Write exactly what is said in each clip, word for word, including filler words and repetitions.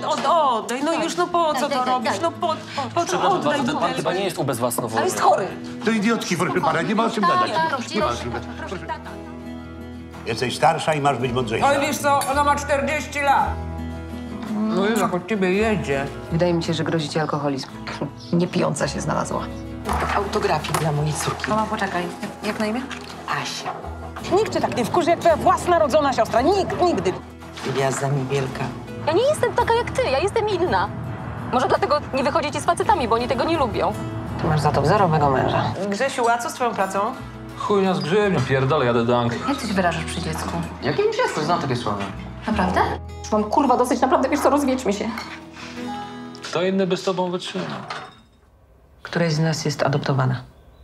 od, oddaj, no już, no po co to robisz? No po, po, po co oddaj Ten pan butelkę? chyba nie jest ubezwłasnowolny. Ale jest chory. To idiotki, proszę pana, nie ma o czym gadać. Nie ma o czym gadać. Jesteś starsza i masz być mądrzejsza. Oj, wiesz co, ona ma czterdzieści lat. No już jak od ciebie jedzie. Wydaje mi się, że grozi ci alkoholizm. Niepijąca się znalazła. Autografik dla mojej córki. Mama, poczekaj. Jak, jak na imię? Asia. Nikt cię tak nie wkurzy jak twoja własna rodzona siostra. Nikt, nigdy. Gwiazda mi wielka. Ja nie jestem taka jak ty, ja jestem inna. Może dlatego nie wychodzicie z facetami, bo oni tego nie lubią. Ty masz za to wzorowego męża. Grzesiu, a co z twoją pracą? Chujnia z grzybnią, pierdolę, jadę do Anglii. Jak ty się wyrażasz przy dziecku? Jakim dziecku? Znam takie słowa. Naprawdę? Już mam kurwa dosyć, naprawdę, wiesz co, rozwiedźmy się. Kto inny by z tobą wytrzymał? Któraś z nas jest adoptowana.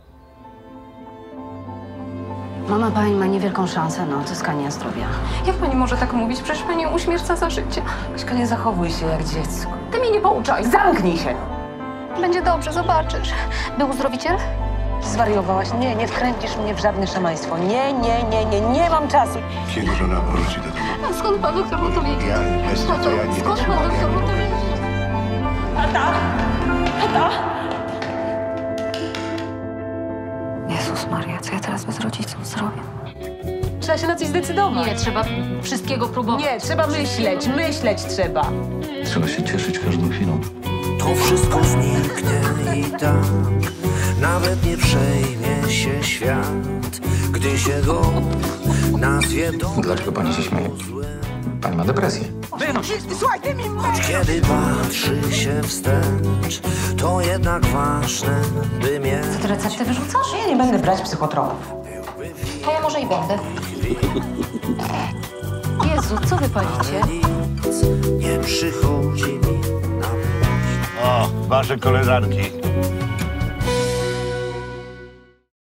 Mama pani ma niewielką szansę na odzyskanie zdrowia. Jak pani może tak mówić? Przecież pani uśmierca za życie. Kaśka, nie zachowuj się jak dziecko. Ty mnie nie pouczaj. Zamknij się. Będzie dobrze, zobaczysz. Był uzdrowiciel? Zwariowałaś? Nie, nie wkręcisz mnie w żadne szamaństwo. Nie, nie, nie, nie, nie mam czasu. Kiedy żona wróci do domu? A skąd pan doktor mu to wiedział? Ja, bez to ja nie Skąd pan doktor mu to wiedział? Jezus Maria, co ja teraz bez rodziców zrobię? Trzeba się na coś zdecydować. Nie, trzeba wszystkiego próbować. Nie, trzeba myśleć, myśleć trzeba. Trzeba się cieszyć każdą chwilą. To wszystko zniknie i tak nawet nie przejmie się świat, gdy się go nazwie do... Dlaczego pani się śmieje? Pani ma depresję. Słuchaj, ty mi Choć kiedy patrzy się wstecz, to jednak ważne, by mieć... Ty recepty wyrzucasz? Ja nie będę brać psychotropów. To ja może i będę. Jezu, co wy palicie? Nic nie przychodzi mi na myśl. O, wasze koleżanki.